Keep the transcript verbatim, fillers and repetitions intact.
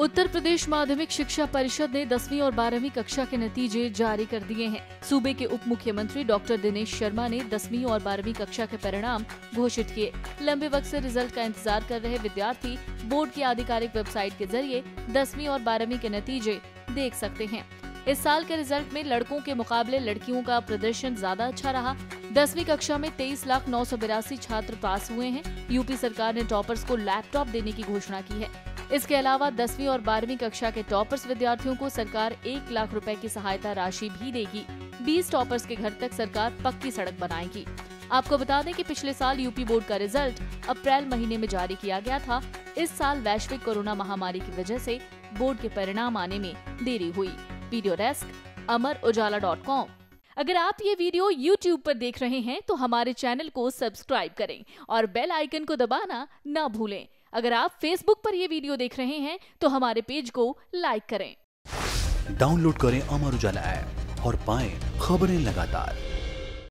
उत्तर प्रदेश माध्यमिक शिक्षा परिषद ने दसवीं और बारहवीं कक्षा के नतीजे जारी कर दिए हैं। सूबे के उप मुख्यमंत्री डॉक्टर दिनेश शर्मा ने दसवीं और बारहवीं कक्षा के परिणाम घोषित किए। लंबे वक्त से रिजल्ट का इंतजार कर रहे विद्यार्थी बोर्ड की आधिकारिक वेबसाइट के जरिए दसवीं और बारहवीं के नतीजे देख सकते हैं। इस साल के रिजल्ट में लड़कों के मुकाबले लड़कियों का प्रदर्शन ज्यादा अच्छा रहा। दसवीं कक्षा में तेईस लाख नौ सौ बिरासी छात्र पास हुए हैं। यूपी सरकार ने टॉपर्स को लैपटॉप देने की घोषणा की है। इसके अलावा दसवीं और बारहवीं कक्षा के टॉपर्स विद्यार्थियों को सरकार एक लाख रुपए की सहायता राशि भी देगी। बीस टॉपर्स के घर तक सरकार पक्की सड़क बनाएगी। आपको बता दें कि पिछले साल यूपी बोर्ड का रिजल्ट अप्रैल महीने में जारी किया गया था। इस साल वैश्विक कोरोना महामारी की वजह से बोर्ड के परिणाम आने में देरी हुई। Video desk Amar Ujala dot com. अगर आप ये वीडियो यूट्यूब पर देख रहे हैं तो हमारे चैनल को सब्सक्राइब करें और बेल आइकन को दबाना ना भूलें। अगर आप फेसबुक पर ये वीडियो देख रहे हैं तो हमारे पेज को लाइक करें। डाउनलोड करें अमर उजाला ऐप और पाएं खबरें लगातार।